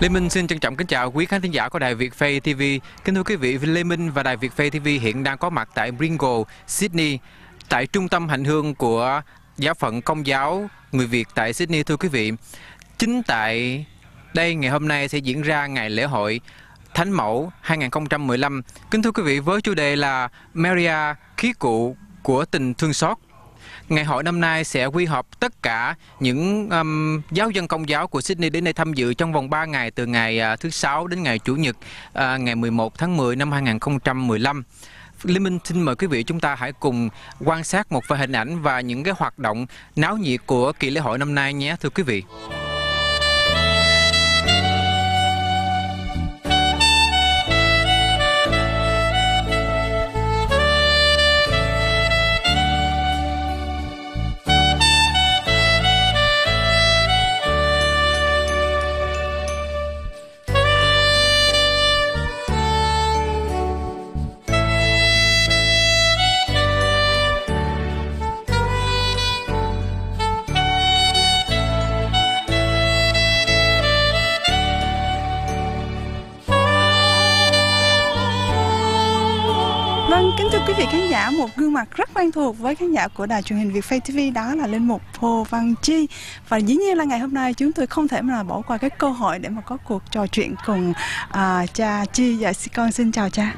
Lê Minh xin trân trọng kính chào quý khán thính giả của Đài Việt Phay TV. Kính thưa quý vị, Lê Minh và Đài Việt Phay TV hiện đang có mặt tại Bringle, Sydney, tại trung tâm hành hương của giáo phận Công giáo người Việt tại Sydney. Thưa quý vị, chính tại đây ngày hôm nay sẽ diễn ra ngày lễ hội Thánh Mẫu 2015. Kính thưa quý vị, với chủ đề là Maria, khí cụ của tình thương xót. Ngày hội năm nay sẽ quy họp tất cả những giáo dân Công giáo của Sydney đến đây tham dự trong vòng 3 ngày, từ ngày thứ Sáu đến ngày Chủ nhật, ngày 11 tháng 10 năm 2015. Lê Minh xin mời quý vị chúng ta hãy cùng quan sát một vài hình ảnh và những cái hoạt động náo nhiệt của kỳ lễ hội năm nay nhé, thưa quý vị. Vâng, kính thưa quý vị khán giả, một gương mặt rất quen thuộc với khán giả của đài truyền hình Việt Phay TV đó là linh mục Hồ Văn Chi. Và dĩ nhiên là ngày hôm nay chúng tôi không thể mà bỏ qua cái cơ hội để mà có cuộc trò chuyện cùng cha Chi. Dạ, con xin chào cha.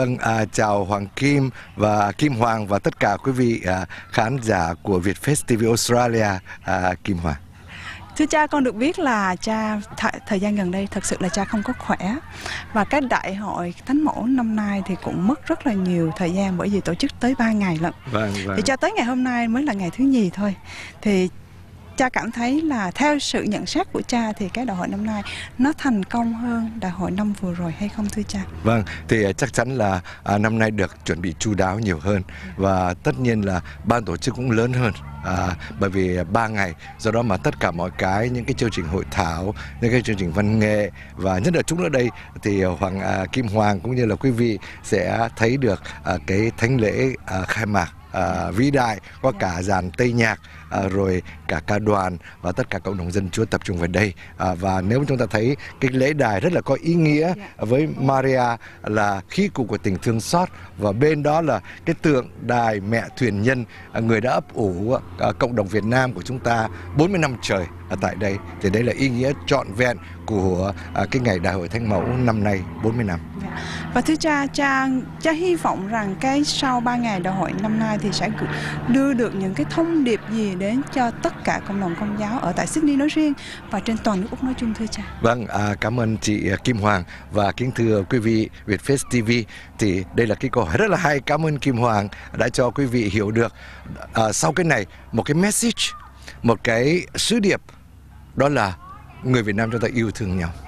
Chào Hoàng Kim và Kim Hoàng và tất cả quý vị khán giả của Việt Phay TV Australia. Kim Hoàng. Thưa cha, con được biết là cha thời gian gần đây thật sự là cha không có khỏe. Và cái đại hội Thánh Mẫu năm nay thì cũng mất rất là nhiều thời gian, bởi vì tổ chức tới 3 ngày lận. Vâng. Thì cho tới ngày hôm nay mới là ngày thứ nhì thôi. Thì cha cảm thấy là theo sự nhận xét của cha thì cái đại hội năm nay nó thành công hơn đại hội năm vừa rồi hay không thưa cha? Vâng, thì chắc chắn là năm nay được chuẩn bị chu đáo nhiều hơn. Và tất nhiên là ban tổ chức cũng lớn hơn. Bởi vì 3 ngày, do đó mà tất cả mọi cái, những cái chương trình hội thảo, những cái chương trình văn nghệ và nhất là chút nữa đây thì Kim Hoàng cũng như là quý vị sẽ thấy được cái thánh lễ khai mạc vĩ đại, có cả dàn tây nhạc, rồi cả ca đoàn và tất cả cộng đồng dân Chúa tập trung vào đây. Và nếu chúng ta thấy cái lễ đài rất là có ý nghĩa với Maria là khí cụ của tình thương xót, và bên đó là cái tượng đài mẹ thuyền nhân, người đã ấp ủ cộng đồng Việt Nam của chúng ta 40 năm trời ở tại đây. Thì đấy là ý nghĩa trọn vẹn của cái ngày đại hội Thánh Mẫu năm nay 40 năm. Và thưa cha hy vọng rằng cái sau 3 ngày đại hội năm nay thì sẽ đưa được những cái thông điệp gì đến cho tất cả cộng đồng Công giáo ở tại Sydney nói riêng và trên toàn nước Úc nói chung thưa cha? Vâng, cảm ơn chị Kim Hoàng và kính thưa quý vị Việt Phay TV. Thì đây là cái câu hỏi rất là hay. Cảm ơn Kim Hoàng đã cho quý vị hiểu được sau cái này một cái message, một cái sứ điệp, đó là người Việt Nam chúng ta yêu thương nhau.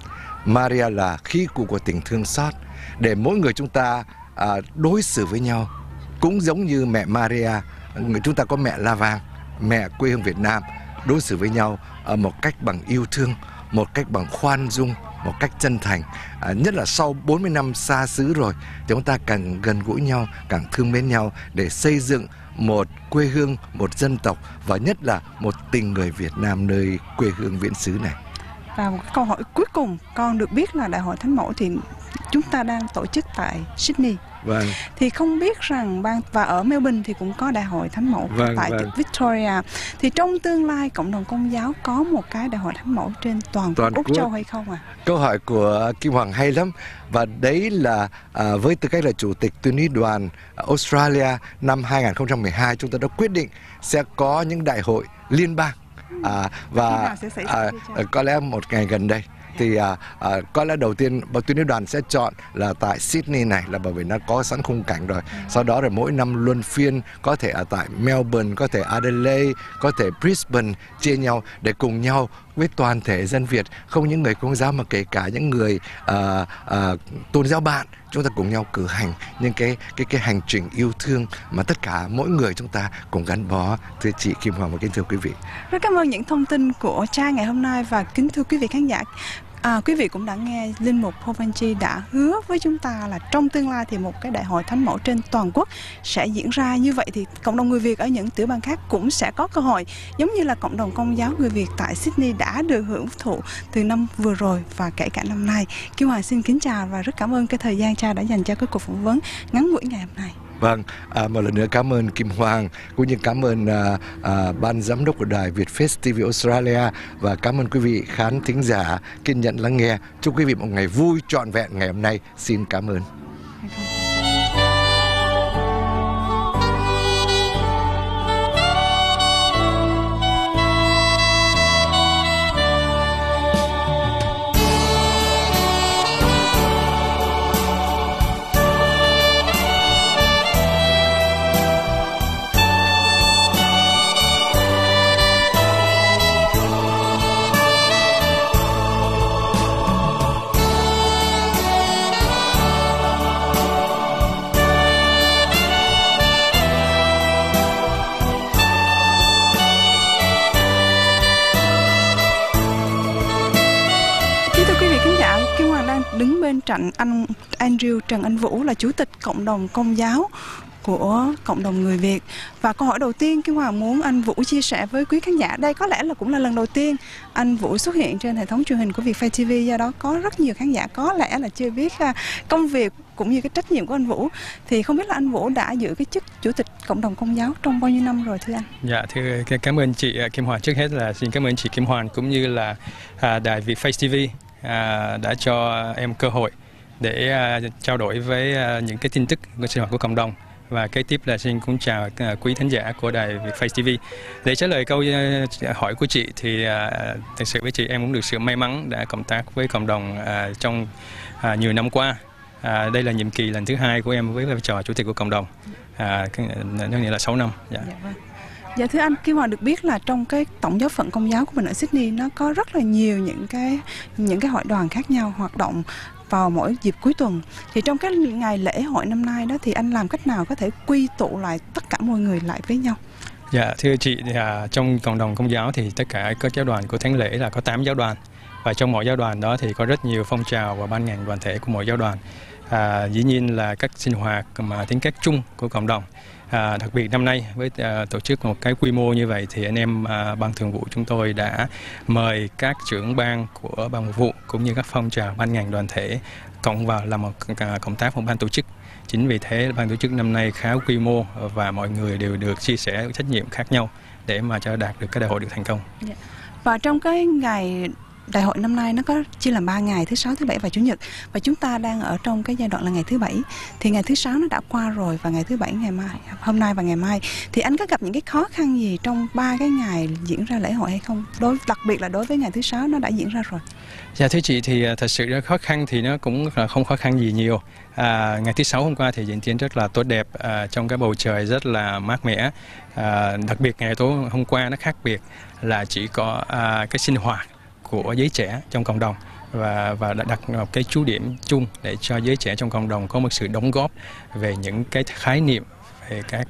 Maria là khí cụ của tình thương xót, để mỗi người chúng ta đối xử với nhau cũng giống như mẹ Maria. Chúng ta có mẹ La Vang, mẹ quê hương Việt Nam, đối xử với nhau một cách bằng yêu thương, một cách bằng khoan dung, một cách chân thành. Nhất là sau 40 năm xa xứ rồi thì chúng ta càng gần gũi nhau, càng thương mến nhau để xây dựng một quê hương, một dân tộc và nhất là một tình người Việt Nam nơi quê hương viễn xứ này. Và một câu hỏi cuối cùng, con được biết là đại hội Thánh Mẫu thì chúng ta đang tổ chức tại Sydney. Vâng. Thì không biết rằng và ở Melbourne thì cũng có đại hội Thánh Mẫu tại Victoria. Thì trong tương lai cộng đồng Công giáo có một cái đại hội Thánh Mẫu trên toàn Úc Châu hay không ạ? Câu hỏi của Kim Hoàng hay lắm. Và đấy là với tư cách là chủ tịch tuyên úy đoàn Australia năm 2012, chúng ta đã quyết định sẽ có những đại hội liên bang. Và có lẽ một ngày gần đây thì có lẽ đầu tiên tuyên úy đoàn sẽ chọn là tại Sydney này, là bởi vì nó có sẵn khung cảnh rồi. Sau đó rồi mỗi năm luân phiên, có thể ở tại Melbourne, có thể Adelaide, có thể Brisbane, chia nhau để cùng nhau với toàn thể dân Việt, không những người Công giáo mà kể cả những người tôn giáo bạn, chúng ta cùng nhau cử hành những cái hành trình yêu thương mà tất cả mỗi người chúng ta cùng gắn bó. Thưa chị Kim Hoàng và kính thưa quý vị, rất cảm ơn những thông tin của cha ngày hôm nay và kính thưa quý vị khán giả. Quý vị cũng đã nghe Linh mục Paul Văn Chi đã hứa với chúng ta là trong tương lai thì một cái đại hội thánh mẫu trên toàn quốc sẽ diễn ra. Như vậy thì cộng đồng người Việt ở những tiểu bang khác cũng sẽ có cơ hội, giống như là cộng đồng Công giáo người Việt tại Sydney đã được hưởng thụ từ năm vừa rồi và kể cả năm nay. Kim Hoàng xin kính chào và rất cảm ơn cái thời gian cha đã dành cho cái cuộc phỏng vấn ngắn ngủi ngày hôm nay. Vâng, một lần nữa cảm ơn Kim Hoàng, cũng như cảm ơn ban giám đốc của đài Vietface TV Australia, và cảm ơn quý vị khán thính giả kiên nhẫn lắng nghe. Chúc quý vị một ngày vui trọn vẹn ngày hôm nay. Xin cảm ơn. Đứng bên cạnh anh Andrew Trần Anh Vũ là Chủ tịch Cộng đồng Công giáo của cộng đồng người Việt. Và câu hỏi đầu tiên Kim Hoàng muốn anh Vũ chia sẻ với quý khán giả, đây có lẽ là cũng là lần đầu tiên anh Vũ xuất hiện trên hệ thống truyền hình của Vietfay TV, do đó có rất nhiều khán giả có lẽ là chưa biết công việc cũng như cái trách nhiệm của anh Vũ. Thì không biết là anh Vũ đã giữ cái chức Chủ tịch Cộng đồng Công giáo trong bao nhiêu năm rồi thưa anh? Dạ, thưa cảm ơn chị Kim Hoàng. Trước hết là xin cảm ơn chị Kim Hoàng cũng như là đài Vietfay TV đã cho em cơ hội để trao đổi với những cái tin tức của sinh hoạt của cộng đồng. Và kế tiếp là xin cũng chào quý thính giả của đài Vietfay TV. Để trả lời câu hỏi của chị thì thật sự với chị em cũng được sự may mắn đã cộng tác với cộng đồng trong nhiều năm qua. Đây là nhiệm kỳ lần thứ 2 của em với vai trò chủ tịch của cộng đồng, nó nghĩa là 6 năm. Dạ. Dạ thưa anh, Kim Hoàng được biết là trong cái tổng giáo phận Công giáo của mình ở Sydney nó có rất là nhiều những cái hội đoàn khác nhau hoạt động vào mỗi dịp cuối tuần. Thì trong cái ngày lễ hội năm nay đó thì anh làm cách nào có thể quy tụ lại tất cả mọi người lại với nhau? Dạ thưa chị, trong cộng đồng Công giáo thì tất cả các giáo đoàn của thánh lễ là có 8 giáo đoàn, và trong mỗi giáo đoàn đó thì có rất nhiều phong trào và ban ngành đoàn thể của mỗi giáo đoàn. Dĩ nhiên là các sinh hoạt mà tính cách chung của cộng đồng. Đặc biệt năm nay với tổ chức một cái quy mô như vậy thì anh em ban thường vụ chúng tôi đã mời các trưởng ban của ban mục vụ cũng như các phong trào ban ngành đoàn thể cộng vào làm một cộng tác một ban tổ chức. Chính vì thế ban tổ chức năm nay khá quy mô và mọi người đều được chia sẻ trách nhiệm khác nhau để mà cho đạt được cái đại hội được thành công. Và trong cái ngày đại hội năm nay nó có chia làm 3 ngày, thứ Sáu, thứ Bảy và Chủ nhật, và chúng ta đang ở trong cái giai đoạn là ngày thứ Bảy. Thì ngày thứ Sáu nó đã qua rồi và ngày thứ Bảy ngày mai, hôm nay và ngày mai, thì anh có gặp những cái khó khăn gì trong 3 cái ngày diễn ra lễ hội hay không? Đặc biệt là đối với ngày thứ Sáu nó đã diễn ra rồi. Dạ thưa chị, thì thật sự khó khăn thì nó cũng không khó khăn gì nhiều. Ngày thứ Sáu hôm qua thì diễn tiến rất là tốt đẹp, trong cái bầu trời rất là mát mẻ. Đặc biệt ngày tối hôm qua nó khác biệt là chỉ có cái sinh hoạt của giới trẻ trong cộng đồng và đã đặt một cái chú điểm chung để cho giới trẻ trong cộng đồng có một sự đóng góp về những cái khái niệm về các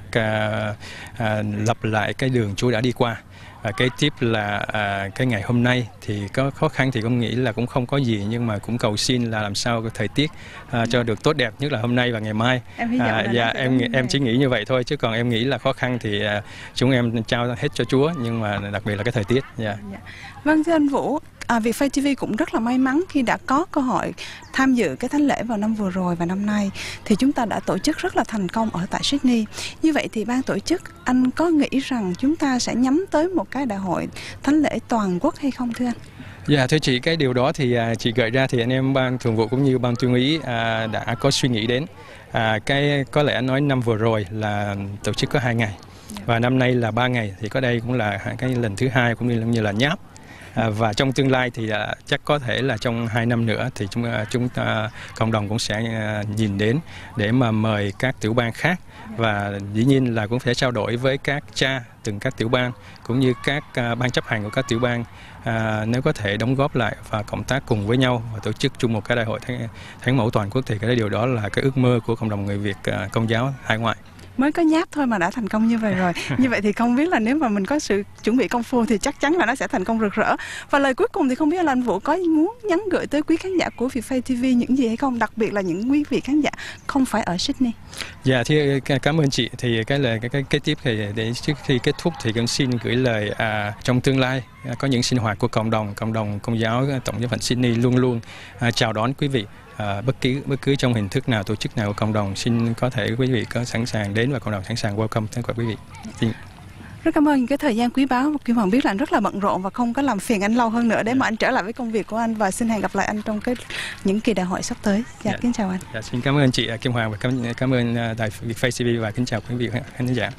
lập lại cái đường Chúa đã đi qua. Và kế tiếp là cái ngày hôm nay thì có khó khăn thì con nghĩ là cũng không có gì, nhưng mà cũng cầu xin là làm sao thời tiết cho được tốt đẹp, nhất là hôm nay và ngày mai. Em chỉ nghĩ như vậy thôi, chứ còn em nghĩ là khó khăn thì chúng em trao hết cho Chúa, nhưng mà đặc biệt là cái thời tiết. Vâng thưa anh Vũ, Vietfay TV cũng rất là may mắn khi đã có cơ hội tham dự cái thánh lễ vào năm vừa rồi và năm nay thì chúng ta đã tổ chức rất là thành công ở tại Sydney. Như vậy thì ban tổ chức anh có nghĩ rằng chúng ta sẽ nhắm tới một cái đại hội thánh lễ toàn quốc hay không thưa anh? Dạ thưa chị, cái điều đó thì chị gợi ra thì anh em ban thường vụ cũng như ban tuyên úy đã có suy nghĩ đến. Cái có lẽ nói năm vừa rồi là tổ chức có 2 ngày và năm nay là 3 ngày, thì có đây cũng là cái lần thứ 2 cũng như là nháp. Và trong tương lai thì chắc có thể là trong 2 năm nữa thì chúng ta cộng đồng cũng sẽ nhìn đến để mà mời các tiểu bang khác, và dĩ nhiên là cũng phải trao đổi với các cha từng các tiểu bang cũng như các ban chấp hành của các tiểu bang, nếu có thể đóng góp lại và cộng tác cùng với nhau và tổ chức chung một cái đại hội thánh mẫu toàn quốc, thì cái điều đó là cái ước mơ của cộng đồng người Việt Công giáo hải ngoại. mới có nháp thôi mà đã thành công như vậy rồi. Như vậy thì không biết là nếu mà mình có sự chuẩn bị công phu thì chắc chắn là nó sẽ thành công rực rỡ. Và lời cuối cùng thì không biết là anh Vũ có muốn nhắn gửi tới quý khán giả của Vietfay TV những gì hay không, đặc biệt là những quý vị khán giả không phải ở Sydney. Dạ, thì cảm ơn chị. Thì cái lời cái kế tiếp thì để trước khi kết thúc thì cũng xin gửi lời trong tương lai có những sinh hoạt của cộng đồng Công giáo Tổng giáo phận Sydney luôn luôn chào đón quý vị bất cứ trong hình thức nào, tổ chức nào của cộng đồng. Xin có thể quý vị có sẵn sàng đến và cộng đồng sẵn sàng welcome tất cả quý vị. Xin. Rất cảm ơn những cái thời gian quý báu. Kim Hoàng biết là anh rất là bận rộn và không có làm phiền anh lâu hơn nữa để mà anh trở lại với công việc của anh, và xin hẹn gặp lại anh trong những kỳ đại hội sắp tới. Dạ, kính chào anh. Dạ, xin cảm ơn chị Kim Hoàng và cảm ơn đài Vietfay TV và kính chào quý vị khán giả.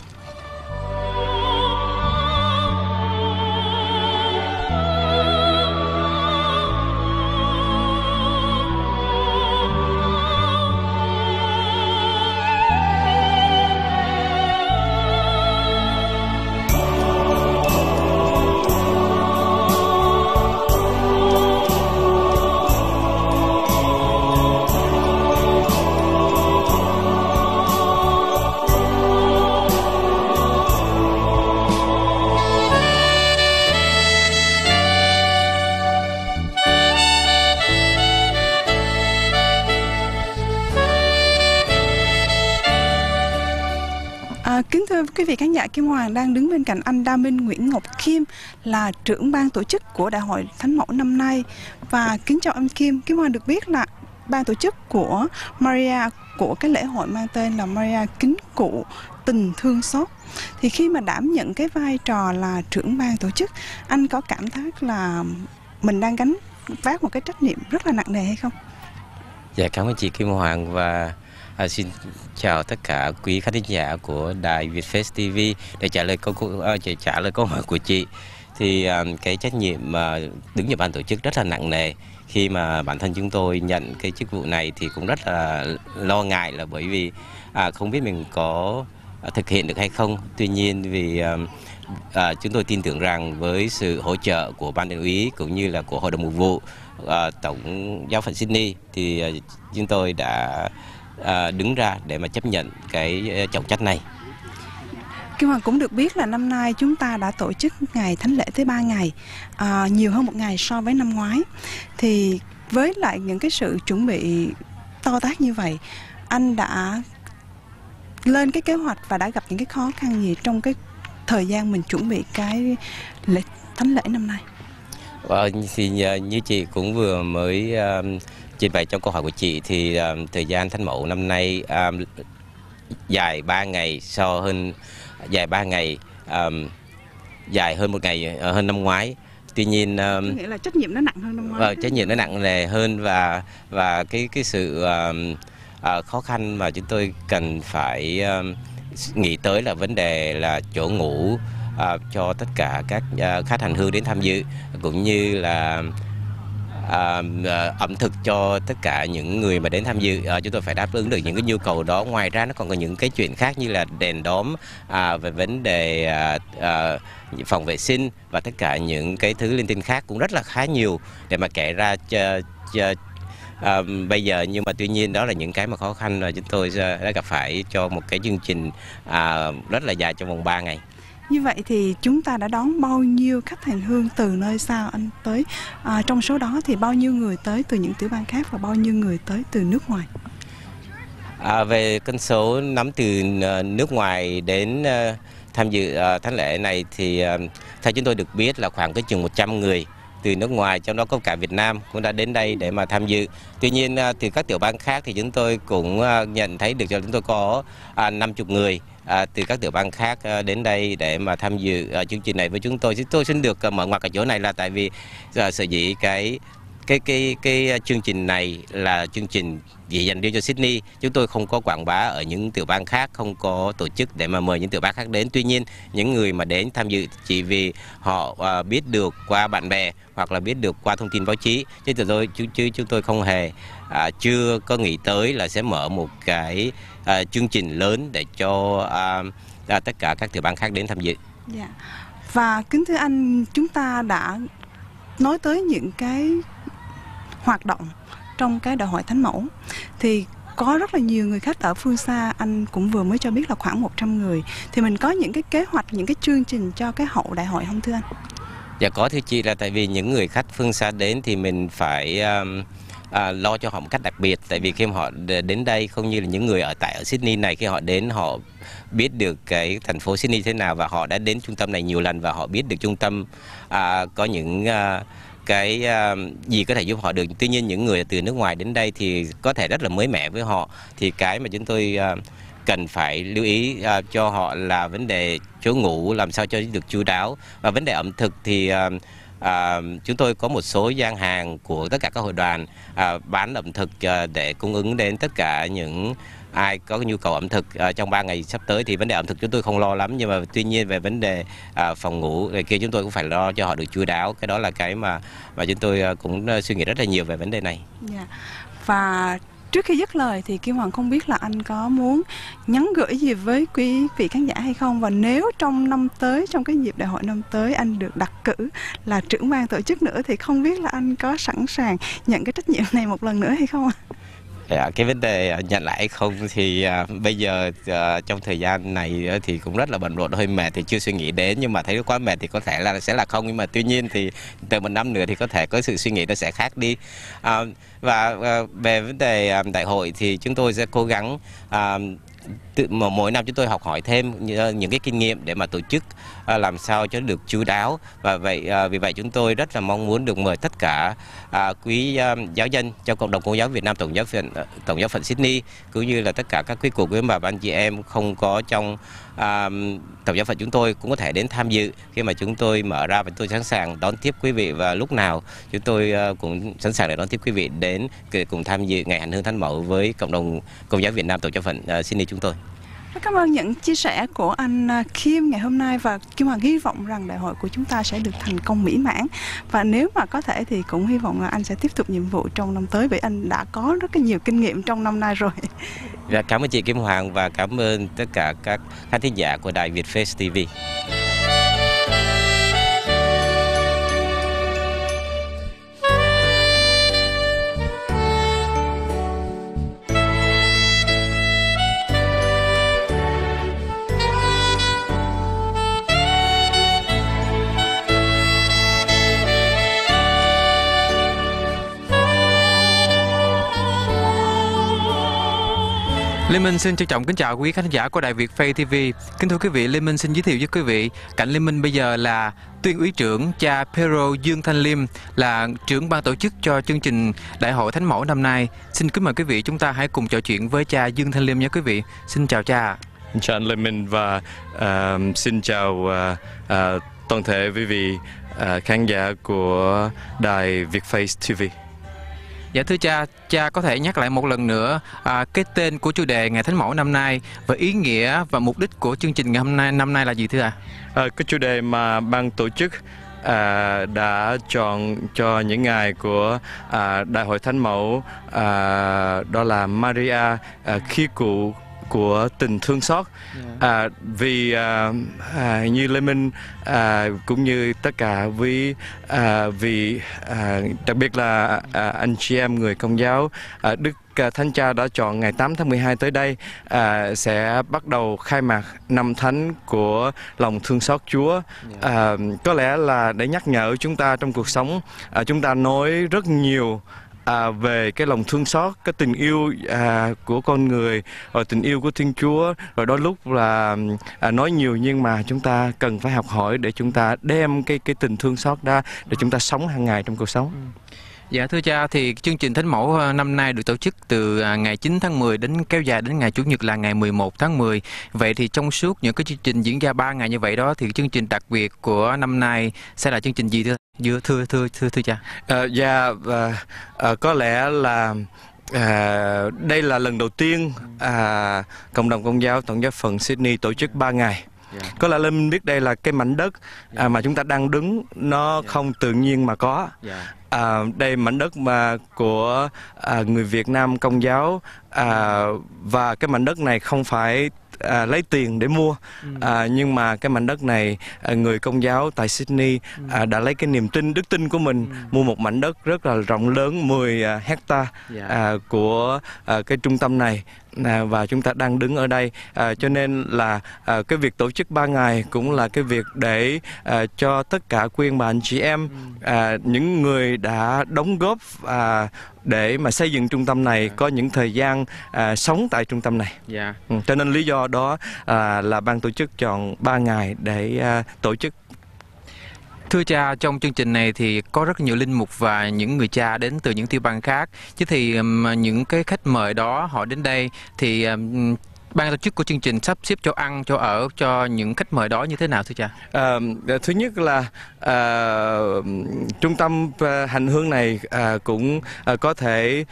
Kính thưa quý vị khán giả, Kim Hoàng đang đứng bên cạnh anh Đa Minh Nguyễn Ngọc Kim, là trưởng ban tổ chức của Đại hội Thánh Mẫu năm nay. Và kính chào anh Kim. Kim Hoàng được biết là ban tổ chức của Maria, của cái lễ hội mang tên là Maria Kính Cụ Tình Thương Xót. Thì khi mà đảm nhận cái vai trò là trưởng ban tổ chức, anh có cảm giác là mình đang gánh vác một cái trách nhiệm rất là nặng nề hay không? Dạ, cảm ơn chị Kim Hoàng và xin chào tất cả quý khán thính giả của đài Vietfay TV. Để trả lời câu hỏi của chị thì cái trách nhiệm đứng vào ban tổ chức rất là nặng nề. Khi mà bản thân chúng tôi nhận cái chức vụ này thì cũng rất là lo ngại, là bởi vì không biết mình có thực hiện được hay không. Tuy nhiên vì chúng tôi tin tưởng rằng với sự hỗ trợ của ban điều úy cũng như là của hội đồng mục vụ Tổng giáo phận Sydney thì chúng tôi đã đứng ra để mà chấp nhận cái trọng trách này. Kim Hoàng cũng được biết là năm nay chúng ta đã tổ chức ngày thánh lễ tới 3 ngày, nhiều hơn một ngày so với năm ngoái. Thì với lại những cái sự chuẩn bị to tát như vậy, anh đã lên cái kế hoạch và đã gặp những cái khó khăn gì trong cái thời gian mình chuẩn bị cái thánh lễ năm nay? Thì như chị cũng vừa mới trình bày trong câu hỏi của chị thì thời gian Thánh Mẫu năm nay dài 3 ngày, dài hơn một ngày hơn năm ngoái. Tuy nhiên nghĩa là trách nhiệm nó nặng hơn năm ngoái. Trách nhiệm nó nặng nề hơn và cái sự khó khăn mà chúng tôi cần phải nghĩ tới là vấn đề là chỗ ngủ cho tất cả các khách hành hương đến tham dự, cũng như là ẩm thực cho tất cả những người mà đến tham dự. Chúng tôi phải đáp ứng được những cái nhu cầu đó. Ngoài ra nó còn có những cái chuyện khác như là đèn đóm, về vấn đề phòng vệ sinh và tất cả những cái thứ linh tinh khác cũng rất là khá nhiều để mà kể ra bây giờ. Nhưng mà tuy nhiên đó là những cái mà khó khăn mà chúng tôi đã gặp phải cho một cái chương trình rất là dài trong vòng 3 ngày. Như vậy thì chúng ta đã đón bao nhiêu khách hành hương từ nơi xa anh tới? Trong số đó thì bao nhiêu người tới từ những tiểu bang khác và bao nhiêu người tới từ nước ngoài? Về con số nắm từ nước ngoài đến tham dự thánh lễ này thì theo chúng tôi được biết là khoảng cái chừng 100 người từ nước ngoài, trong đó có cả Việt Nam cũng đã đến đây để mà tham dự. Tuy nhiên từ các tiểu bang khác thì chúng tôi cũng nhận thấy được cho chúng tôi có 50 người từ các tiểu bang khác đến đây để mà tham dự chương trình này với chúng tôi. Tôi xin được mở ngoặt ở chỗ này là tại vì sở dĩ cái chương trình này là chương trình chỉ dành riêng cho Sydney. Chúng tôi không có quảng bá ở những tiểu bang khác, không có tổ chức để mà mời những tiểu bang khác đến. Tuy nhiên những người mà đến tham dự chỉ vì họ biết được qua bạn bè hoặc là biết được qua thông tin báo chí, chứ chúng tôi không hề chưa có nghĩ tới là sẽ mở một cái chương trình lớn để cho tất cả các tiểu bang khác đến tham dự. Dạ. Và kính thưa anh, chúng ta đã nói tới những cái hoạt động trong cái đại hội Thánh Mẫu thì có rất là nhiều người khách ở phương xa, anh cũng vừa mới cho biết là khoảng 100 người. Thì mình có những cái kế hoạch, những cái chương trình cho cái hậu đại hội không thưa anh? Dạ có thưa chị, là tại vì những người khách phương xa đến thì mình phải lo cho họ một cách đặc biệt. Tại vì khi mà họ đến đây, không như là những người ở Sydney này, khi họ đến họ biết được cái thành phố Sydney thế nào, và họ đã đến trung tâm này nhiều lần và họ biết được trung tâm có những cái gì có thể giúp họ được. Tuy nhiên những người từ nước ngoài đến đây thì có thể rất là mới mẻ với họ, thì cái mà chúng tôi cần phải lưu ý cho họ là vấn đề chỗ ngủ làm sao cho được chu đáo, và vấn đề ẩm thực thì chúng tôi có một số gian hàng của tất cả các hội đoàn bán ẩm thực để cung ứng đến tất cả những ai có nhu cầu ẩm thực trong 3 ngày sắp tới. Thì vấn đề ẩm thực chúng tôi không lo lắm, nhưng mà tuy nhiên về vấn đề phòng ngủ này kia chúng tôi cũng phải lo cho họ được chu đáo. Cái đó là cái mà chúng tôi cũng suy nghĩ rất là nhiều về vấn đề này. Yeah. Và trước khi dứt lời thì Kim Hoàng không biết là anh có muốn nhắn gửi gì với quý vị khán giả hay không? Và nếu trong năm tới, trong cái dịp đại hội năm tới anh được đặt cử là trưởng ban tổ chức nữa, thì không biết là anh có sẵn sàng nhận cái trách nhiệm này một lần nữa hay không ạ? Cái vấn đề nhận lại hay không thì bây giờ trong thời gian này thì cũng rất là bận rộn, hơi mệt thì chưa suy nghĩ đến, nhưng mà thấy quá mệt thì có thể là sẽ là không. Nhưng mà tuy nhiên thì từ một năm nữa thì có thể có sự suy nghĩ nó sẽ khác đi. Và về vấn đề đại hội thì chúng tôi sẽ cố gắng mỗi năm chúng tôi học hỏi thêm những cái kinh nghiệm để mà tổ chức làm sao cho được chu đáo. Và vì vậy chúng tôi rất là mong muốn được mời tất cả quý giáo dân trong cộng đồng Công giáo Việt Nam Tổng giáo phận Sydney, cũng như là tất cả các quý cụ quý bà anh chị em không có trong tổng giáo phận chúng tôi cũng có thể đến tham dự khi mà chúng tôi mở ra, và tôi sẵn sàng đón tiếp quý vị, và lúc nào chúng tôi cũng sẵn sàng để đón tiếp quý vị đến cùng tham dự ngày hành hương Thánh Mẫu với cộng đồng Công giáo Việt Nam Tổng giáo phận Sydney chúng tôi. Rất cảm ơn những chia sẻ của anh Kim ngày hôm nay, và Kim Hoàng hy vọng rằng đại hội của chúng ta sẽ được thành công mỹ mãn, và nếu mà có thể thì cũng hy vọng là anh sẽ tiếp tục nhiệm vụ trong năm tới, vì anh đã có rất là nhiều kinh nghiệm trong năm nay rồi. Cảm ơn chị Kim Hoàng và cảm ơn tất cả các khán thính giả của đài Vietface TV. Lê Minh xin trân trọng kính chào quý khán giả của đài Vietface TV. Kính thưa quý vị, Lê Minh xin giới thiệu với quý vị, cạnh Lê Minh bây giờ là tuyên úy trưởng cha Pero Dương Thanh Liêm, là trưởng ban tổ chức cho chương trình Đại hội Thánh Mẫu năm nay. Xin kính mời quý vị chúng ta hãy cùng trò chuyện với cha Dương Thanh Liêm nhé quý vị. Xin chào cha. Chào anh Lê Minh và xin chào toàn thể quý vị khán giả của đài Vietface TV. Dạ thưa cha, cha có thể nhắc lại một lần nữa cái tên của chủ đề Ngày Thánh Mẫu năm nay và ý nghĩa và mục đích của chương trình ngày hôm nay năm nay là gì thưa ạ? Cái chủ đề mà ban tổ chức đã chọn cho những ngày của Đại hội Thánh Mẫu đó là Maria khi cụ của tình thương xót. Vì như Lê Minh cũng như tất cả vì đặc biệt là anh chị em người Công giáo, Đức Thánh Cha đã chọn ngày 8 tháng 12 tới đây sẽ bắt đầu khai mạc năm thánh của lòng thương xót Chúa. Có lẽ là để nhắc nhở chúng ta trong cuộc sống, chúng ta nói rất nhiều về cái lòng thương xót, cái tình yêu của con người, rồi tình yêu của Thiên Chúa, rồi đôi lúc là nói nhiều, nhưng mà chúng ta cần phải học hỏi để chúng ta đem cái tình thương xót ra để chúng ta sống hàng ngày trong cuộc sống. Dạ thưa cha, thì chương trình Thánh Mẫu năm nay được tổ chức từ ngày 9 tháng 10 đến kéo dài đến ngày Chủ nhật là ngày 11 tháng 10. Vậy thì trong suốt những cái chương trình diễn ra 3 ngày như vậy đó, thì chương trình đặc biệt của năm nay sẽ là chương trình gì thưa cha? Có lẽ là đây là lần đầu tiên cộng đồng Công giáo Tổng giáo phận Sydney tổ chức 3 ngày. Có lẽ Linh biết đây là cái mảnh đất mà chúng ta đang đứng, nó không tự nhiên mà có. Đây mảnh đất mà của người Việt Nam Công giáo, và cái mảnh đất này không phải lấy tiền để mua. Nhưng mà cái mảnh đất này, người Công giáo tại Sydney đã lấy cái niềm tin, đức tin của mình mua một mảnh đất rất là rộng lớn, 10 hectare của cái trung tâm này. Và chúng ta đang đứng ở đây, cho nên là cái việc tổ chức 3 ngày cũng là cái việc để cho tất cả quý bà anh chị em, những người đã đóng góp để mà xây dựng trung tâm này có những thời gian sống tại trung tâm này. Cho nên lý do đó là ban tổ chức chọn 3 ngày để tổ chức. Thưa cha, trong chương trình này thì có rất nhiều linh mục và những người cha đến từ những tiểu bang khác. Chứ thì những cái khách mời đó họ đến đây thì ban tổ chức của chương trình sắp xếp chỗ ăn, chỗ ở cho những khách mời đó như thế nào thưa cha? Thứ nhất là trung tâm hành hương này cũng có thể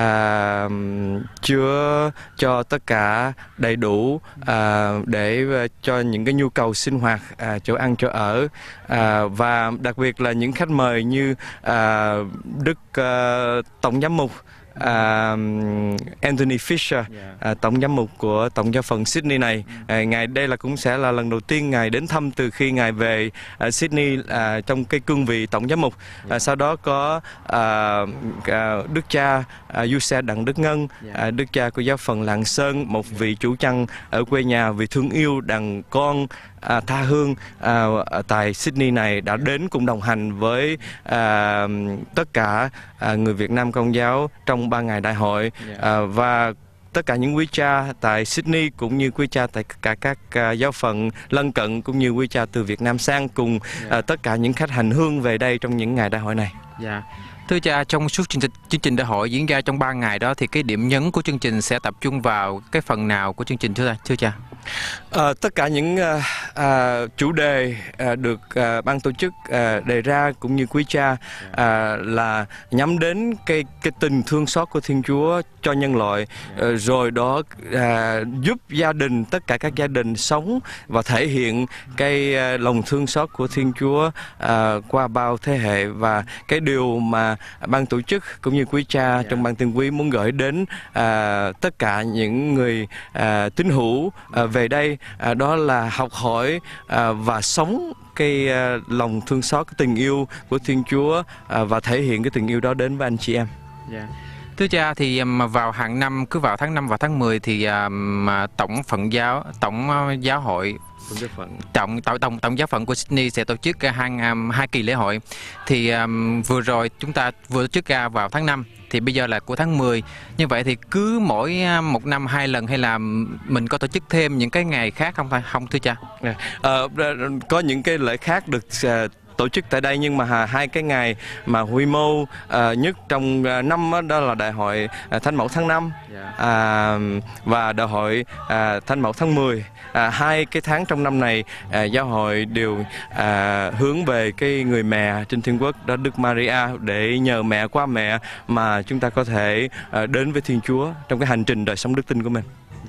chứa cho tất cả đầy đủ để cho những cái nhu cầu sinh hoạt, chỗ ăn, chỗ ở, và đặc biệt là những khách mời như Đức Tổng giám mục Anthony Fisher, tổng giám mục của Tổng giáo phận Sydney này. Ngài đây cũng sẽ là lần đầu tiên Ngài đến thăm từ khi Ngài về Sydney trong cái cương vị tổng giám mục. Sau đó có Đức cha Du-xe Đặng Đức Ngân, Đức cha của giáo phận Lạng Sơn, một vị chủ chăn ở quê nhà, vì thương yêu đàn con tha hương tại Sydney này, đã đến cùng đồng hành với tất cả người Việt Nam Công giáo trong 3 ngày đại hội. Và tất cả những quý cha tại Sydney cũng như quý cha tại cả các giáo phận lân cận, cũng như quý cha từ Việt Nam sang cùng tất cả những khách hành hương về đây trong những ngày đại hội này. Thưa cha, trong suốt chương trình đại hội diễn ra trong 3 ngày đó thì cái điểm nhấn của chương trình sẽ tập trung vào cái phần nào của chương trình thưa cha? Tất cả những chủ đề được ban tổ chức đề ra cũng như quý cha là nhắm đến cái tình thương xót của Thiên Chúa cho nhân loại, rồi đó giúp gia đình, tất cả các gia đình sống và thể hiện cái lòng thương xót của Thiên Chúa qua bao thế hệ. Và cái điều mà ban tổ chức cũng như quý cha trong ban tiên quý muốn gửi đến tất cả những người tín hữu về đây, đó là học hỏi và sống cái lòng thương xót, cái tình yêu của Thiên Chúa, và thể hiện cái tình yêu đó đến với anh chị em. Thưa cha, thì vào hàng năm, cứ vào tháng 5 và tháng 10 thì tổng giáo hội Tổng giáo phận của Sydney sẽ tổ chức hai kỳ lễ hội. Thì vừa rồi chúng ta vừa tổ chức ra vào tháng 5, thì bây giờ là của tháng 10. Như vậy thì cứ mỗi một năm 2 lần, hay là mình có tổ chức thêm những cái ngày khác không thưa cha? Có những cái lễ khác được tổ chức tại đây, nhưng mà 2 cái ngày mà quy mô nhất trong năm đó là đại hội Thánh Mẫu tháng 5 và đại hội Thánh Mẫu tháng 10. 2 cái tháng trong năm này, giáo hội đều hướng về cái người mẹ trên thiên quốc, đó Đức Maria, để nhờ mẹ, qua mẹ mà chúng ta có thể đến với Thiên Chúa trong cái hành trình đời sống đức tin của mình.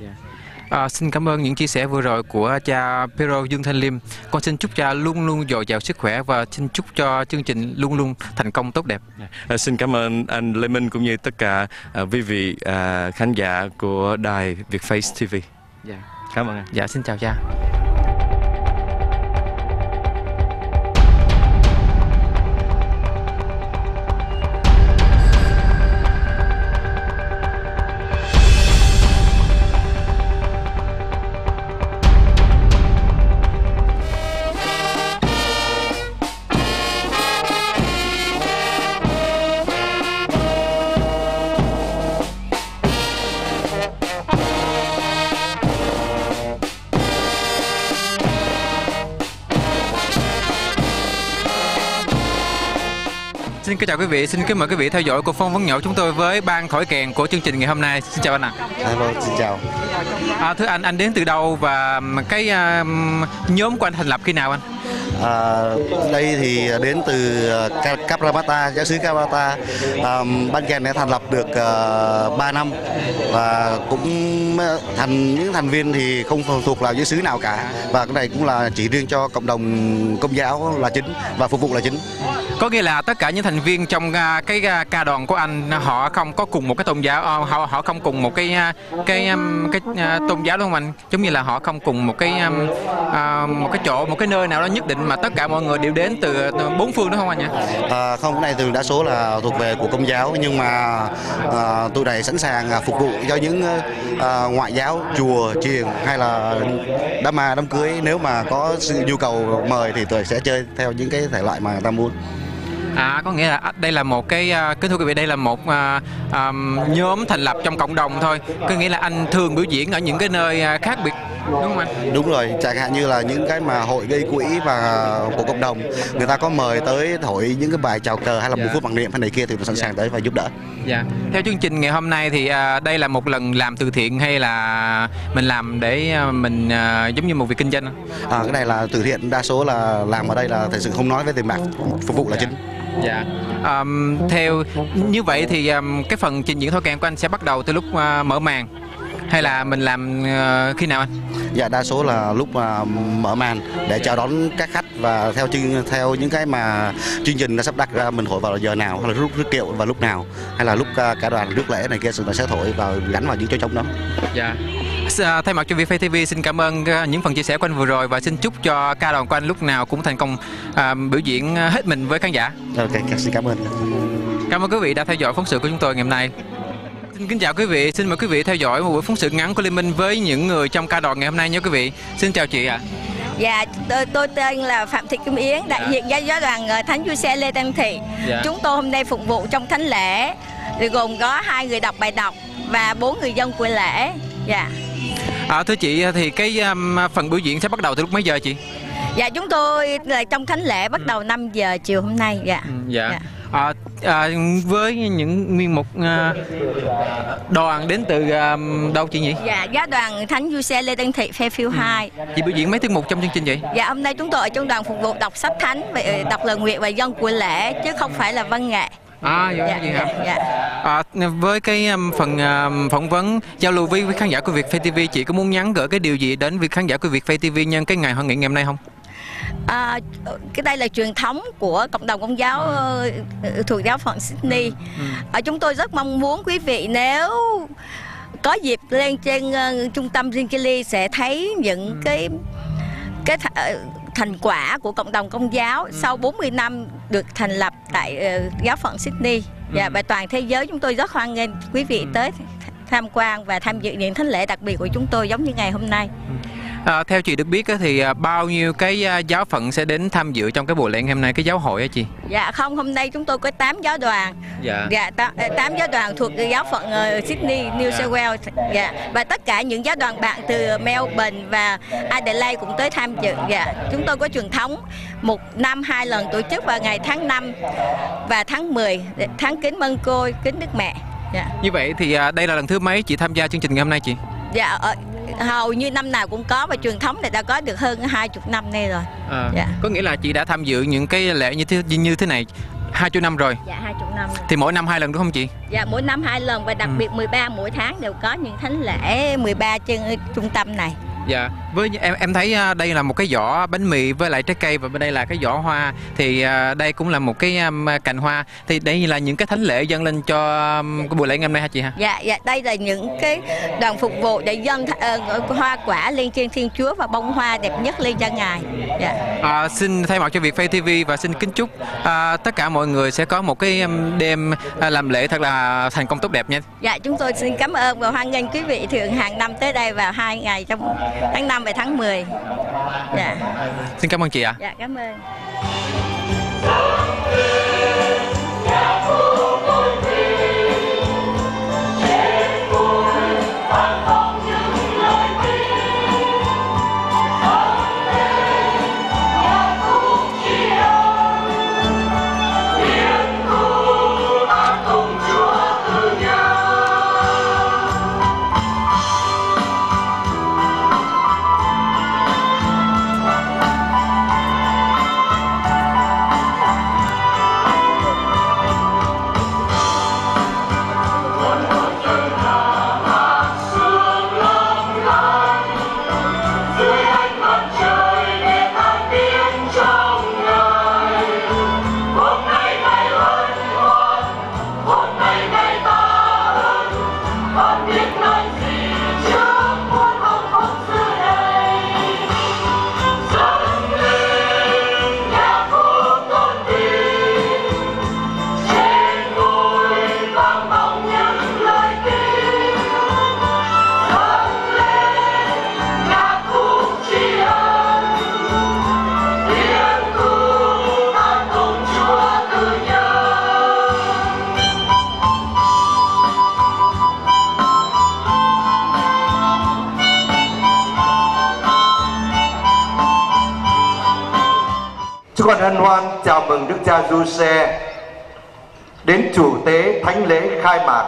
Xin cảm ơn những chia sẻ vừa rồi của cha Pero Dương Thanh Liêm. Con xin chúc cha luôn luôn dồi dào sức khỏe và xin chúc cho chương trình luôn luôn thành công tốt đẹp. Xin cảm ơn anh Lê Minh cũng như tất cả quý vị khán giả của đài Vietface TV. Cảm ơn anh. Xin chào cha. Xin kính chào quý vị, xin kính mời quý vị theo dõi cuộc phỏng vấn nhỏ chúng tôi với ban thổi kèn của chương trình ngày hôm nay. Xin chào anh ạ. Hello, xin chào. Thưa anh đến từ đâu và cái nhóm của anh thành lập khi nào anh? Đây thì đến từ Cabramatta, giáo xứ Cabramatta. Ban kèn đã thành lập được 3 năm và cũng những thành viên thì không phụ thuộc vào giáo xứ nào cả, và cái này cũng là chỉ riêng cho cộng đồng Công giáo là chính và phục vụ là chính. Có nghĩa là tất cả những thành viên trong cái ca đoàn của anh họ không có cùng một cái tôn giáo, họ không cùng một cái tôn giáo đúng không anh? Giống như là họ không cùng một cái chỗ, một cái nơi nào đó nhất định, mà tất cả mọi người đều đến từ bốn phương đúng không anh nhỉ? Không, cái này từ đa số là thuộc về của Công giáo, nhưng mà tôi này sẵn sàng phục vụ cho những ngoại giáo, chùa, chiền hay là đám cưới. Nếu mà có sự nhu cầu mời thì tôi sẽ chơi theo những cái thể loại mà người ta muốn. Có nghĩa là đây là một cái, kính thưa quý vị, đây là một nhóm thành lập trong cộng đồng thôi. Có nghĩa là anh thường biểu diễn ở những cái nơi khác biệt đúng không anh? Đúng rồi, chẳng hạn như là những cái mà hội gây quỹ và của cộng đồng, người ta có mời tới thổi những cái bài chào cờ hay là 1 phút mặc niệm hay này kia thì tôi sẵn sàng tới và giúp đỡ. Dạ. Theo chương trình ngày hôm nay thì đây là một lần làm từ thiện hay là mình làm để mình giống như một việc kinh doanh không? Cái này là từ thiện, đa số là làm ở đây là thật sự không nói với tiền bạc, phục vụ là chính. Dạ. Theo như vậy thì cái phần trình diễn thổi kèn của anh sẽ bắt đầu từ lúc mở màn hay là mình làm khi nào anh? Dạ, đa số là lúc mà mở màn để chào đón các khách, và theo những cái mà chương trình đã sắp đặt ra, mình thổi vào giờ nào, hay là lúc rước kiệu vào lúc nào, hay là lúc cả đoàn rước lễ này kia, chúng ta sẽ thổi vào gắn vào những chỗ trống đó. Dạ. Thay mặt cho Vietfay TV xin cảm ơn những phần chia sẻ của anh vừa rồi, và xin chúc cho ca đoàn của anh lúc nào cũng thành công biểu diễn hết mình với khán giả. Ok, xin cảm ơn. Cảm ơn quý vị đã theo dõi phóng sự của chúng tôi ngày hôm nay. Xin kính chào quý vị, xin mời quý vị theo dõi một buổi phóng sự ngắn của Liên Minh với những người trong ca đoàn ngày hôm nay nhé quý vị. Xin chào chị ạ. Dạ, tôi tên là Phạm Thị Kim Yến, đại diện giáo đoàn Thánh Giuse Lê Tăng Thị. Chúng tôi hôm nay phục vụ trong thánh lễ, gồm có 2 người đọc bài đọc và 4 người dân của lễ. Dạ. Thưa chị, thì cái phần biểu diễn sẽ bắt đầu từ lúc mấy giờ chị? Dạ, chúng tôi là trong thánh lễ bắt đầu 5 giờ chiều hôm nay. Dạ. Với những nguyên một đoàn đến từ đâu chị nhỉ? Dạ, giáo đoàn Thánh Giuse Lê Tăng Thị Fairfield 2. Chị biểu diễn mấy tiết mục trong chương trình vậy? Dạ, hôm nay chúng tôi ở trong đoàn phục vụ đọc sách thánh, đọc lời nguyện và dân của lễ, chứ không phải là văn nghệ. Với cái phần phỏng vấn giao lưu với khán giả của Vietfay TV, chị có muốn nhắn gửi cái điều gì đến khán giả của Vietfay TV nhân cái ngày hội nghị ngày hôm nay không? Cái đây là truyền thống của cộng đồng Công giáo thuộc giáo phận Sydney. Chúng tôi rất mong muốn quý vị nếu có dịp lên trên trung tâm Ringkili sẽ thấy những cái thành quả của cộng đồng Công giáo sau 40 năm được thành lập tại giáo phận Sydney. Và toàn thế giới chúng tôi rất hoan nghênh quý vị tới tham quan và tham dự những thánh lễ đặc biệt của chúng tôi giống như ngày hôm nay. Theo chị được biết thì bao nhiêu cái giáo phận sẽ đến tham dự trong cái buổi lễ ngày hôm nay, cái giáo hội á chị? Dạ không, hôm nay chúng tôi có 8 giáo đoàn. Dạ, 8 giáo đoàn thuộc giáo phận Sydney, New South Wales. Dạ, và tất cả những giáo đoàn bạn từ Melbourne và Adelaide cũng tới tham dự. Dạ, chúng tôi có truyền thống 1 năm 2 lần tổ chức vào ngày tháng 5 và tháng 10, tháng kính mân côi, kính Đức Mẹ. Dạ. Như vậy thì đây là lần thứ mấy chị tham gia chương trình ngày hôm nay chị? Dạ, hầu như năm nào cũng có, và truyền thống này đã có được hơn 20 năm nay rồi. Có nghĩa là chị đã tham dự những cái lễ như thế này 20 năm rồi. Dạ, 20 năm rồi. Thì mỗi năm 2 lần đúng không chị? Dạ, mỗi năm 2 lần, và đặc biệt 13 mỗi tháng đều có những thánh lễ 13 trên trung tâm này. Dạ, với em thấy đây là một cái giỏ bánh mì với lại trái cây, và bên đây là cái giỏ hoa, thì đây cũng là một cái cành hoa, thì đây là những cái thánh lễ dâng lên cho cái buổi lễ ngày hôm nay hả chị ha? Dạ, đây là những cái đoàn phục vụ để dâng hoa quả lên trên Thiên Chúa và bông hoa đẹp nhất lên cho Ngài. Dạ. Xin thay mặt cho Vietfay TV và xin kính chúc tất cả mọi người sẽ có một cái đêm làm lễ thật là thành công tốt đẹp nha. Dạ, chúng tôi xin cảm ơn và hoan nghênh quý vị thường hàng năm tới đây vào 2 ngày trong tháng 5 và tháng 10. Dạ. Xin cảm ơn chị ạ. Dạ, cảm ơn. con hân hoan chào mừng Đức cha Giuse đến chủ tế thánh lễ khai mạc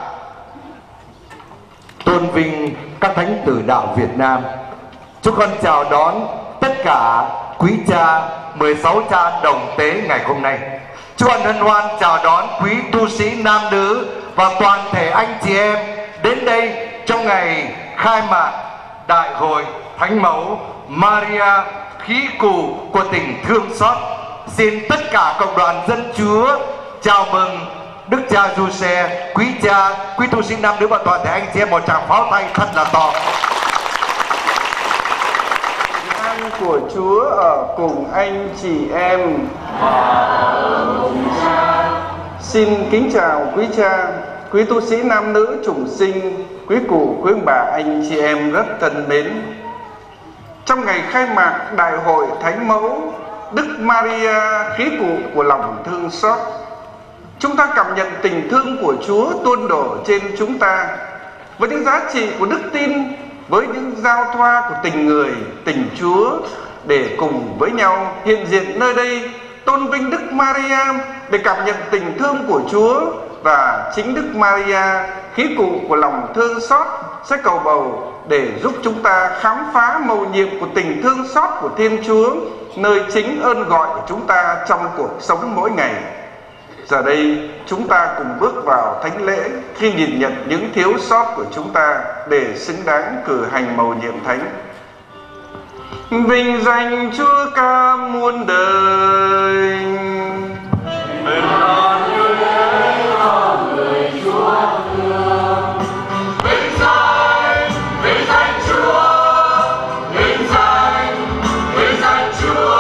tôn vinh các thánh tử đạo Việt Nam. Chúng con chào đón tất cả quý cha, 16 cha đồng tế ngày hôm nay. Chúng con hân hoan chào đón quý tu sĩ nam nữ và toàn thể anh chị em đến đây trong ngày khai mạc Đại hội Thánh Mẫu Maria Khí Cụ của tỉnh Thương Xót. Xin tất cả cộng đoàn dân Chúa chào mừng Đức cha Giuse, quý cha, quý tu sĩ nam nữ và toàn thể anh chị em một tràng pháo tay thật là to. An của Chúa ở cùng anh chị em. Xin kính chào quý cha, quý tu sĩ nam nữ chủng sinh, quý cụ, quý ông bà, anh chị em rất thân mến. Trong ngày khai mạc Đại hội Thánh Mẫu Đức Maria Khí Cụ của lòng thương xót, chúng ta cảm nhận tình thương của Chúa tuôn đổ trên chúng ta với những giá trị của đức tin, với những giao thoa của tình người, tình Chúa, để cùng với nhau hiện diện nơi đây tôn vinh Đức Maria, để cảm nhận tình thương của Chúa. Và chính Đức Maria Khí Cụ của lòng thương xót sẽ cầu bầu để giúp chúng ta khám phá mầu nhiệm của tình thương xót của Thiên Chúa, nơi chính ơn gọi của chúng ta trong cuộc sống mỗi ngày. Giờ đây chúng ta cùng bước vào thánh lễ khi nhìn nhận những thiếu sót của chúng ta để xứng đáng cử hành mầu nhiệm thánh. Vinh danh Chúa ca muôn đời. Bình an như thế cho người Chúa thương. Vinh danh Chúa, vinh danh Chúa,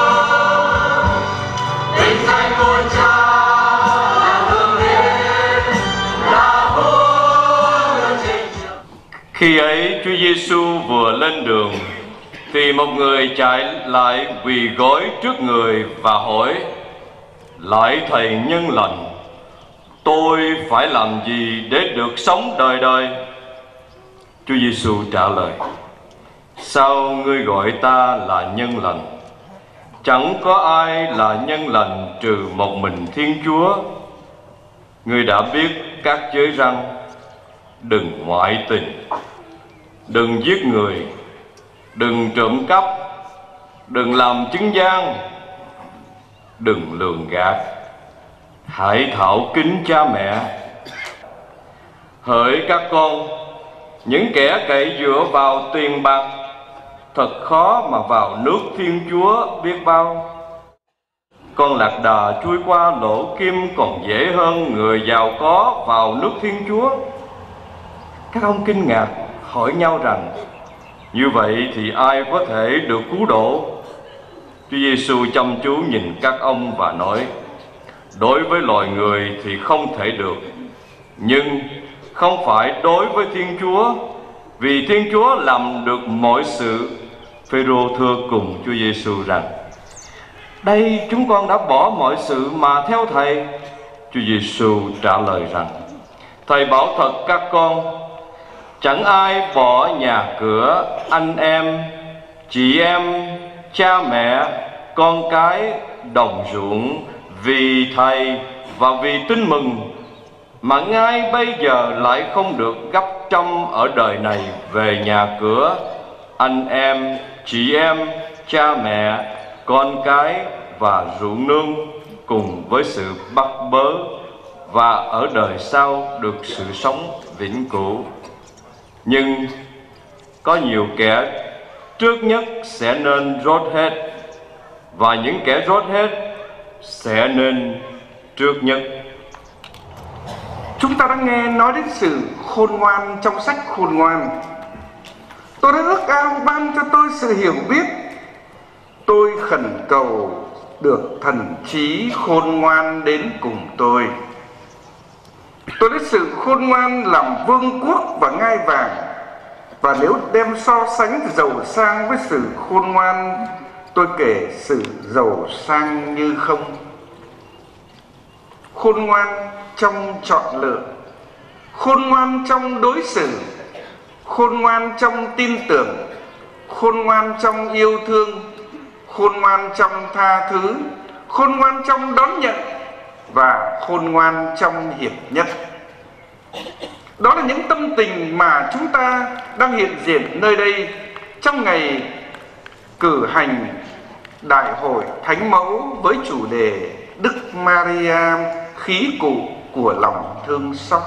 vinh danh ngôi Cha là hương linh, là vua trên trời. Khi ấy Chúa Giêsu vừa lên đường thì một người chạy lại quỳ gối trước người và hỏi: Lạy Thầy nhân lành, tôi phải làm gì để được sống đời đời? Chúa Giêsu trả lời: Sao ngươi gọi ta là nhân lành? Chẳng có ai là nhân lành trừ một mình Thiên Chúa. Ngươi đã biết các giới răn: đừng ngoại tình, đừng giết người, đừng trộm cắp, đừng làm chứng gian, đừng lường gạt, hãy thảo kính cha mẹ. Hỡi các con, những kẻ cậy dựa vào tiền bạc thật khó mà vào nước Thiên Chúa biết bao. Con lạc đà chui qua lỗ kim còn dễ hơn người giàu có vào nước Thiên Chúa. Các ông kinh ngạc hỏi nhau rằng: Như vậy thì ai có thể được cứu độ? Chúa Giêsu chăm chú nhìn các ông và nói: Đối với loài người thì không thể được, nhưng không phải đối với Thiên Chúa, vì Thiên Chúa làm được mọi sự. Phêrô thưa cùng Chúa Giêsu rằng: Đây chúng con đã bỏ mọi sự mà theo Thầy. Chúa Giêsu trả lời rằng: Thầy bảo thật các con, chẳng ai bỏ nhà cửa, anh em, chị em, cha mẹ, con cái, đồng ruộng vì Thầy và vì tin mừng, mà ngay bây giờ lại không được gấp trăm ở đời này về nhà cửa, anh em, chị em, cha mẹ, con cái và ruộng nương, cùng với sự bắt bớ, và ở đời sau được sự sống vĩnh cửu. Nhưng có nhiều kẻ trước nhất sẽ nên rốt hết, và những kẻ rốt hết sẽ nên trước nhất. Chúng ta đã nghe nói đến sự khôn ngoan trong sách Khôn Ngoan. Tôi đã ước ao ban cho tôi sự hiểu biết. Tôi khẩn cầu được thần trí khôn ngoan đến cùng tôi. Tôi lấy sự khôn ngoan làm vương quốc và ngai vàng. Và nếu đem so sánh giàu sang với sự khôn ngoan, tôi kể sự giàu sang như không. Khôn ngoan trong chọn lựa, khôn ngoan trong đối xử, khôn ngoan trong tin tưởng, khôn ngoan trong yêu thương, khôn ngoan trong tha thứ, khôn ngoan trong đón nhận và khôn ngoan trong hiệp nhất. Đó là những tâm tình mà chúng ta đang hiện diện nơi đây trong ngày cử hành Đại hội Thánh Mẫu với chủ đề Đức Maria khí cụ của lòng thương xót.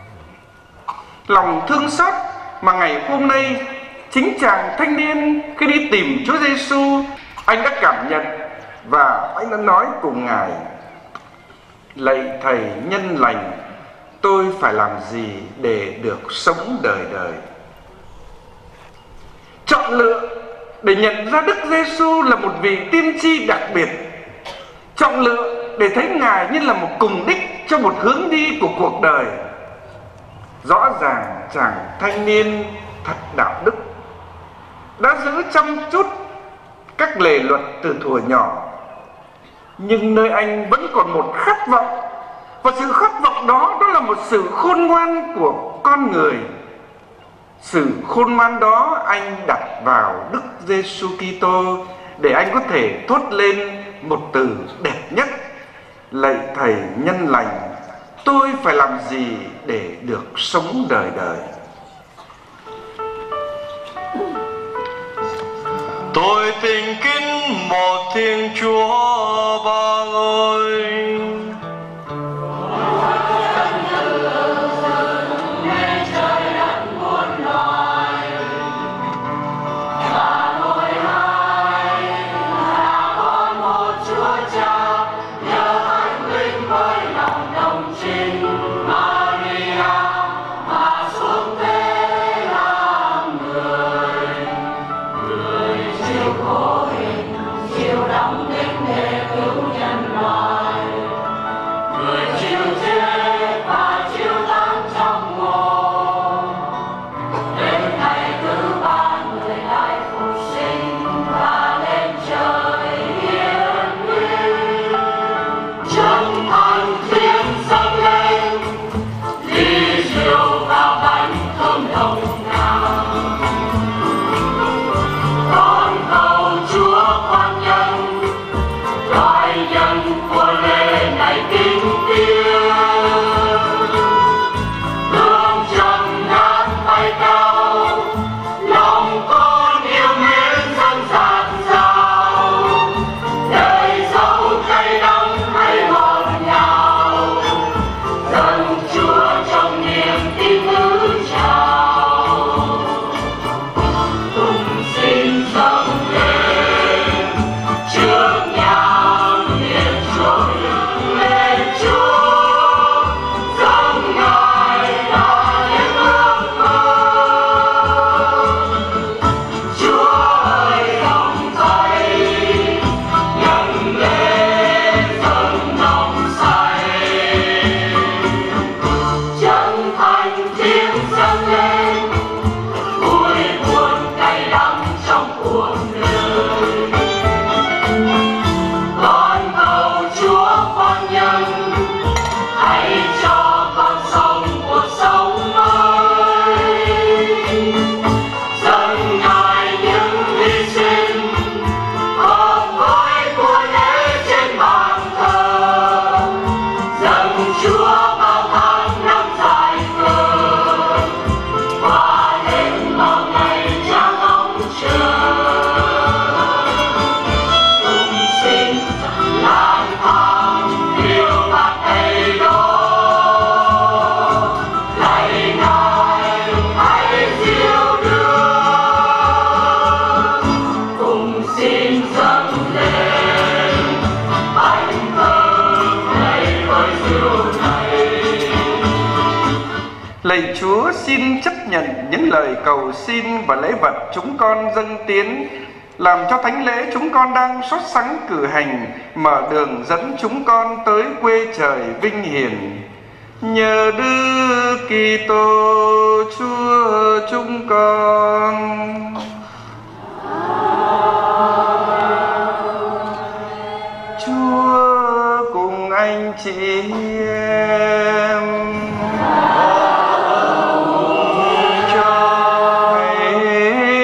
Lòng thương xót mà ngày hôm nay chính chàng thanh niên khi đi tìm Chúa Giêsu, anh đã cảm nhận và anh đã nói cùng Ngài: lạy Thầy nhân lành, tôi phải làm gì để được sống đời đời? Chọn lựa để nhận ra Đức Giêsu là một vị tiên tri đặc biệt, chọn lựa để thấy Ngài như là một cùng đích cho một hướng đi của cuộc đời. Rõ ràng chàng thanh niên thật đạo đức, đã giữ chăm chút các lề luật từ thuở nhỏ, nhưng nơi anh vẫn còn một khát vọng, và sự khát vọng đó là một sự khôn ngoan của con người. Sự khôn ngoan đó anh đặt vào Đức Giêsu Kitô để anh có thể thốt lên một từ đẹp nhất: lạy Thầy nhân lành, tôi phải làm gì để được sống đời đời? Tôi tình kính một Thiên Chúa Ba Ngôi. Lạy Chúa, xin chấp nhận những lời cầu xin và lễ vật chúng con dâng tiến, làm cho thánh lễ chúng con đang sốt sắng cử hành mở đường dẫn chúng con tới quê trời vinh hiển. Nhờ Đức Kitô Chúa chúng con. Chúa cùng anh chị em.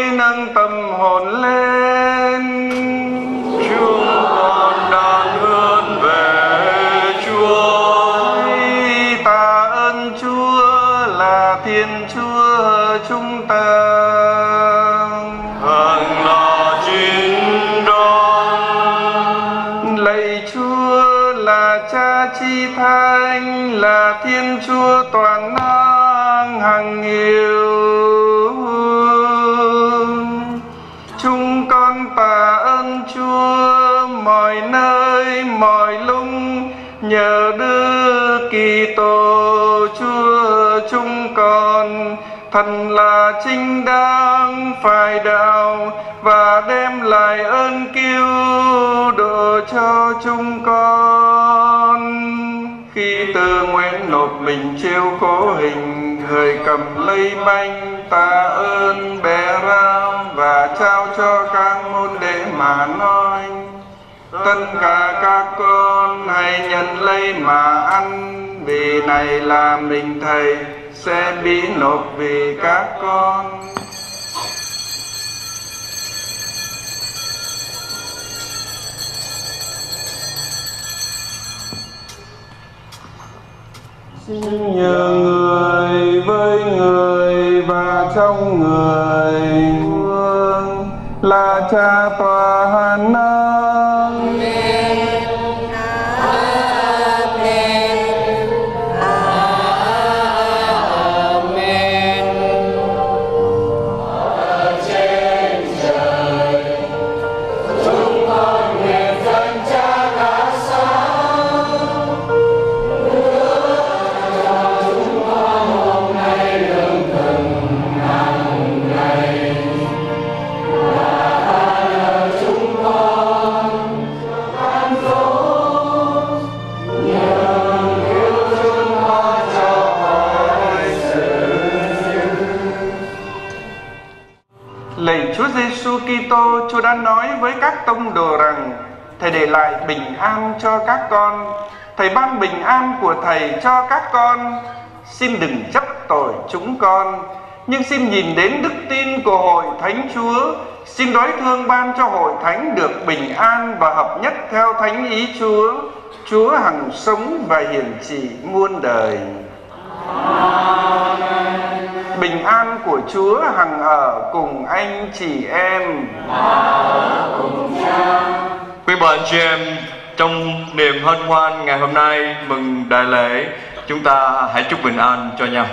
Chúng con đang hứa chúng ta. Hằng là chiến đoan. Lạy Chúa là Cha Chi Thánh, là Thiên Chúa toàn năng hằng yêu. Chúng con tạ ơn Chúa mọi nơi mọi lúc, nhờ Đức Kitô Chúa chúng con, thần là chính đáng phải đạo và đem lại ơn cứu độ cho chúng con. Khi tự nguyện nộp mình chịu khổ hình, người cầm lấy bánh tạ ơn bé ram và trao cho các môn đệ mà nói: tất cả các con hãy nhận lấy mà ăn, vì này là mình Thầy sẽ bị nộp vì các con. Xin nhờ người với người và trong người, là Cha toàn năng. Lạy Chúa Giêsu Kitô, Chúa đã nói với các tông đồ rằng Thầy để lại bình an cho các con. Thầy ban bình an của Thầy cho các con. Xin đừng chấp tội chúng con, nhưng xin nhìn đến đức tin của Hội Thánh Chúa. Xin đói thương ban cho Hội Thánh được bình an và hợp nhất theo thánh ý Chúa. Chúa hằng sống và hiển trị muôn đời. Bình an của Chúa hằng ở cùng anh chị em. Quý bà anh chị em, trong niềm hân hoan ngày hôm nay mừng đại lễ, chúng ta hãy chúc bình an cho nhau.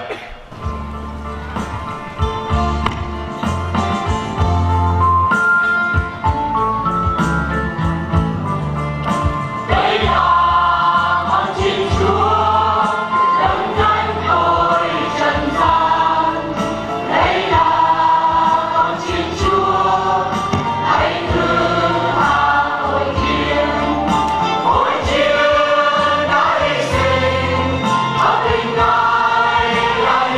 Hãy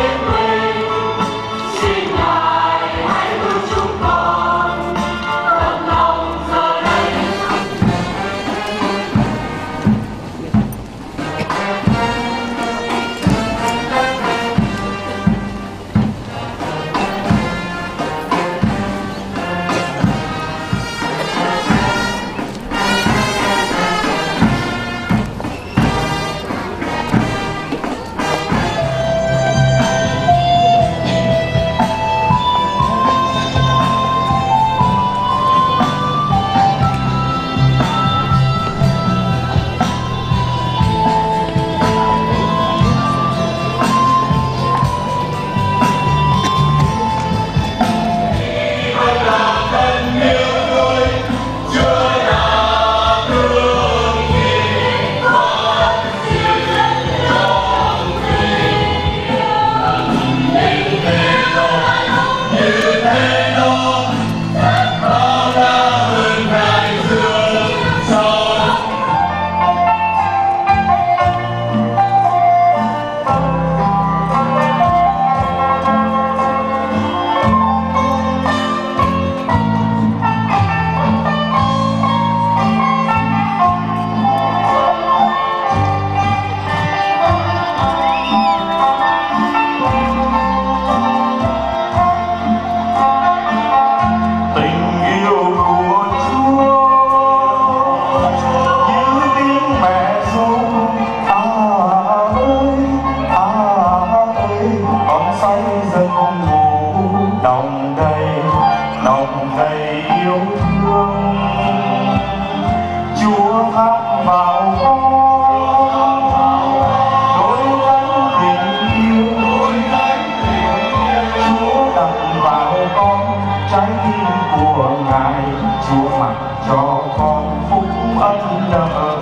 anh là